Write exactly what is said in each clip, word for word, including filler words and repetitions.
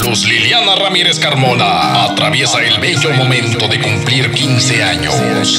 Luz Liliana Ramírez Carmona atraviesa el bello momento de cumplir quince años.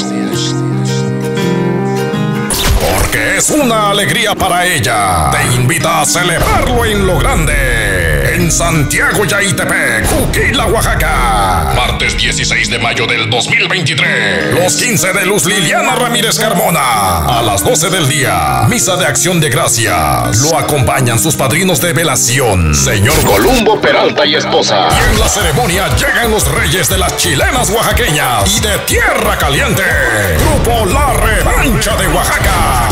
Porque es una alegría para ella. Te invita a celebrarlo en lo grande. En Santiago Yaitepec, Juquila, Oaxaca. Martes dieciséis de mayo del dos mil veintitrés. Los quince de Luz Liliana Ramírez Carmona. A las doce del día. Misa de acción de gracias. Lo acompañan sus padrinos de velación. Señor Columbo Peralta y esposa. Y en la ceremonia llegan los reyes de las chilenas oaxaqueñas. Y de Tierra Caliente. Grupo La Revancha de Oaxaca.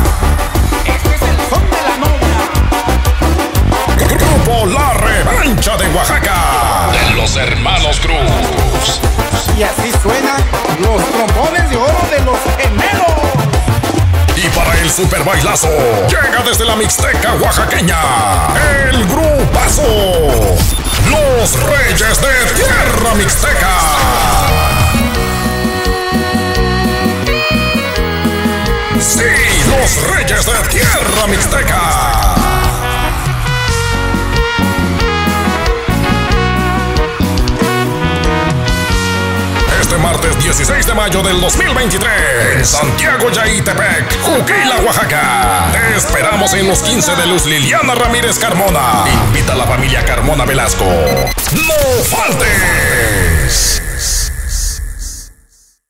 Grupo La Revancha de Oaxaca. De los hermanos Cruz. Y así suenan los trombones de oro de los gemelos. Y para el super bailazo, llega desde la Mixteca oaxaqueña, el grupazo, los Reyes de Tierra Mixteca. Sí, los Reyes de Tierra Mixteca. Este martes dieciséis de mayo del dos mil veintitrés, en Santiago Yaitepec, Juquila, Oaxaca. Te esperamos en los quince de Luz Liliana Ramírez Carmona. Invita a la familia Carmona Velasco. ¡No faltes!